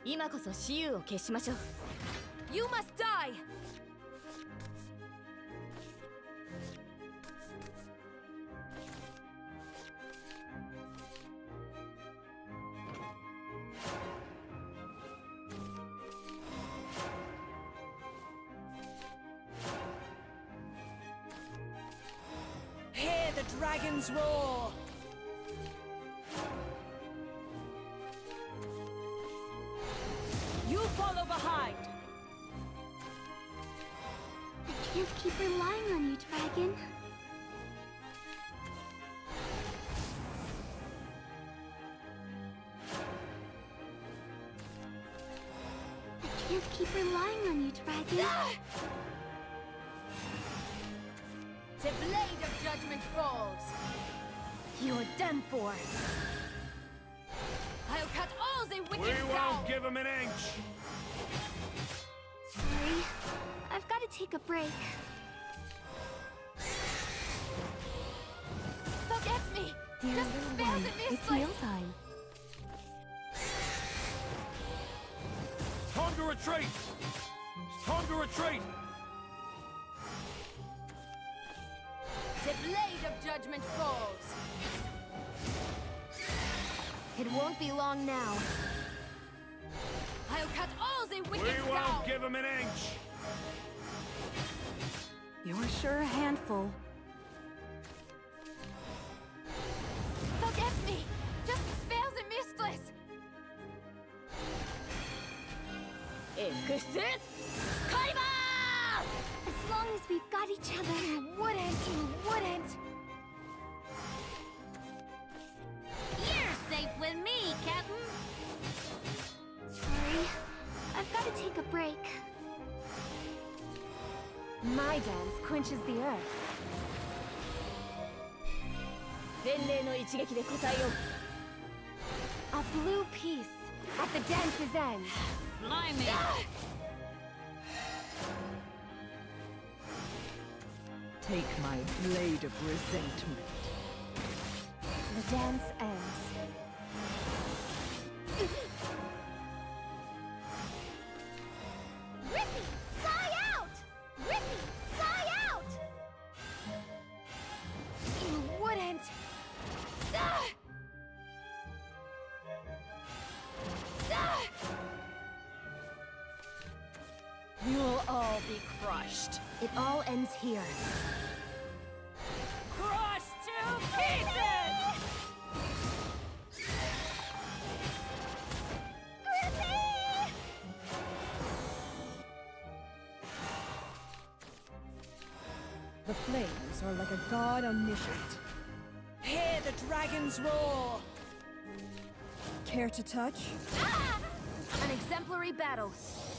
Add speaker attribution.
Speaker 1: 今こそ雌雄を決しましょう。You must die!
Speaker 2: Hear the dragons roar! You follow behind!
Speaker 3: I can't keep relying on you, dragon. I can't keep relying on you, dragon.
Speaker 1: The blade of judgment falls. You're done for. I'll cut all the wicked down.
Speaker 4: We won't give him an inch.
Speaker 3: Sorry, I've got to take a break.
Speaker 1: Forget me.
Speaker 3: Dear
Speaker 1: Just
Speaker 3: little
Speaker 1: spare
Speaker 3: one,
Speaker 1: the
Speaker 3: it's
Speaker 1: mistress.
Speaker 3: mealtime.
Speaker 4: It's time to retreat. It's time to retreat.
Speaker 1: The blade of judgment falls. It won't be long now. I'll cut all the wicked down.
Speaker 4: We won't give him an inch.
Speaker 3: You're sure a handful.
Speaker 1: Forget me. Just spare the mistress. Exit. Kaiba!
Speaker 3: As long as we've got each other.
Speaker 1: You wouldn't.
Speaker 5: You're safe with me, Captain.
Speaker 3: Sorry, I've got to take a break.
Speaker 1: My dance quenches the earth. 前例の一撃で答えよう。A blue piece at the dance's end.
Speaker 5: Blimey.
Speaker 2: Take my blade of resentment.
Speaker 1: The dance ends.
Speaker 3: Rippy, fly out! Rippy, fly out!
Speaker 1: You wouldn't. Ah! Ah!
Speaker 2: You'll all be crushed.
Speaker 1: It all ends here.
Speaker 2: Crushed to pieces!
Speaker 3: Grippy!
Speaker 2: The flames are like a god omniscient. Hear the dragons roar! Care to touch?
Speaker 1: Ah! An exemplary battle.